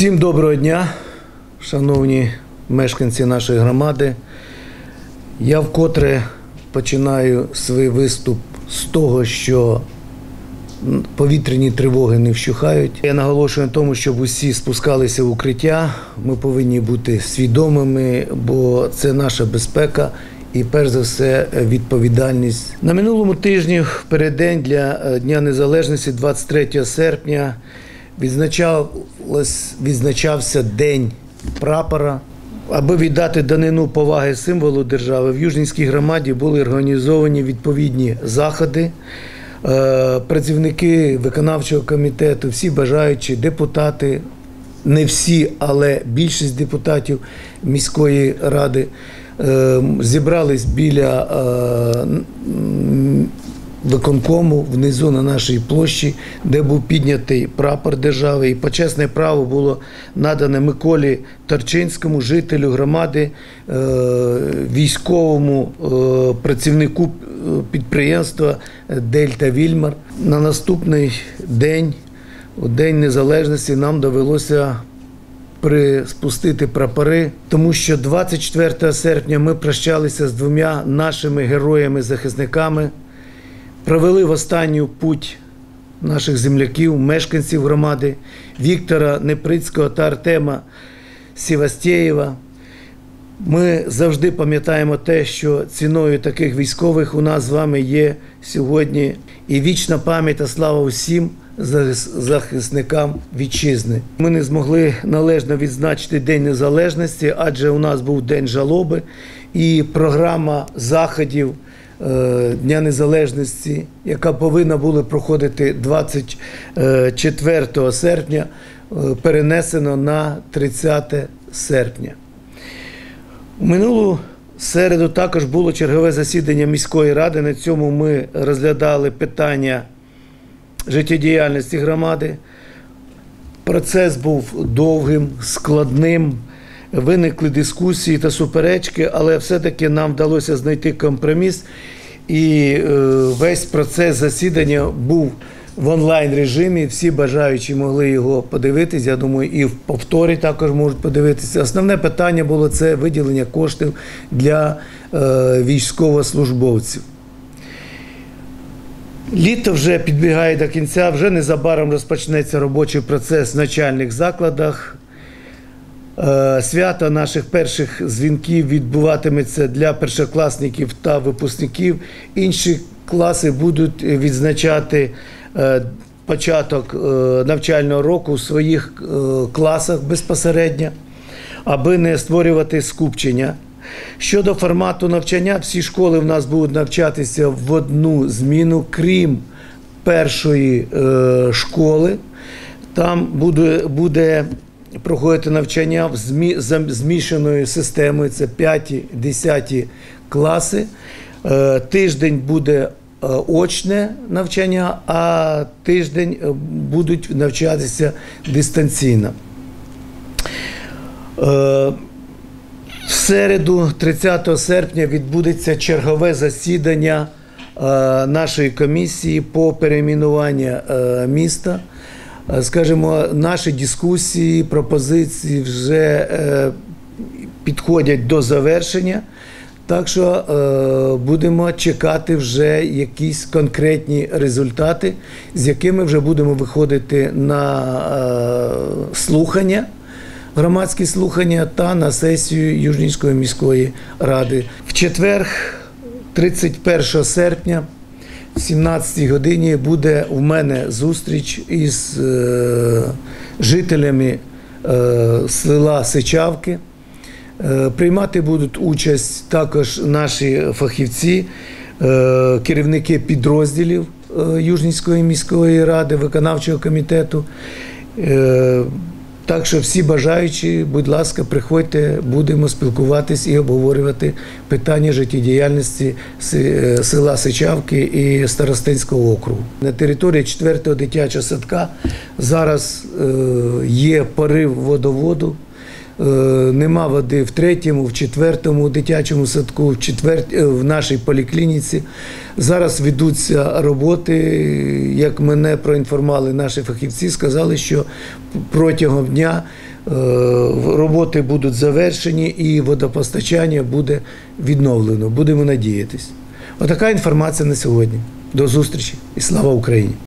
Всім доброго дня, шановні мешканці нашої громади. Я вкотре починаю свій виступ з того, що повітряні тривоги не вщухають. Я наголошую на тому, щоб усі спускалися в укриття. Ми повинні бути свідомими, бо це наша безпека і, перш за все, відповідальність. На минулому тижні, в переддень для Дня Незалежності, 23 серпня, відзначався День прапора. Аби віддати данину поваги символу держави, в Южненській громаді були організовані відповідні заходи. Працівники виконавчого комітету, всі бажаючі, депутати, не всі, але більшість депутатів міської ради зібрались біля виконкому внизу на нашій площі, де був піднятий прапор держави. І почесне право було надане Миколі Тарчинському, жителю громади, військовому працівнику підприємства «Дельта Вільмар». На наступний день, у День Незалежності, нам довелося приспустити прапори, тому що 24 серпня ми прощалися з двома нашими героями-захисниками, провели в останню путь наших земляків, мешканців громади Віктора Неприцького та Артема Севастєєва. Ми завжди пам'ятаємо те, що ціною таких військових у нас з вами є сьогодні. І вічна пам'ять та слава усім захисникам вітчизни. Ми не змогли належно відзначити День Незалежності, адже у нас був День жалоби, і програма заходів Дня Незалежності, яка повинна була проходити 24 серпня, перенесено на 30 серпня. У минулу середу також було чергове засідання міської ради. На цьому ми розглядали питання життєдіяльності громади. Процес був довгим, складним, виникли дискусії та суперечки, але все-таки нам вдалося знайти компроміс. І весь процес засідання був в онлайн-режимі, всі бажаючі могли його подивитися, я думаю, і в повторі також можуть подивитися. Основне питання було це виділення коштів для військовослужбовців. Літо вже підбігає до кінця, вже незабаром розпочнеться робочий процес в навчальних закладах. Свято наших перших дзвінків відбуватиметься для першокласників та випускників. Інші класи будуть відзначати початок навчального року в своїх класах безпосередньо, аби не створювати скупчення. Щодо формату навчання, всі школи в нас будуть навчатися в одну зміну, крім першої школи. Там буде проходити навчання змішаною системою, це 5-10 класи. Тиждень буде очне навчання, а тиждень будуть навчатися дистанційно. В середу, 30 серпня, відбудеться чергове засідання нашої комісії по перейменуванню міста. Скажімо, наші дискусії, пропозиції вже підходять до завершення, так що будемо чекати вже якісь конкретні результати, з якими вже будемо виходити на слухання, громадські слухання та на сесію Южненської міської ради. В четвер, 31 серпня, в 17 годині буде у мене зустріч із жителями села Сичавки. Приймати будуть участь також наші фахівці, керівники підрозділів Южненської міської ради, виконавчого комітету. Так що всі бажаючі, будь ласка, приходьте, будемо спілкуватись і обговорювати питання життєдіяльності села Сичавки і Старостинського округу. На території 4-го дитячого садка зараз є порив водоводу. нема води в 3-му, в 4-му дитячому садку, в нашій поліклініці. Зараз ведуться роботи, як мене проінформували наші фахівці, сказали, що протягом дня роботи будуть завершені і водопостачання буде відновлено. Будемо надіятись. Отака інформація на сьогодні. До зустрічі і слава Україні!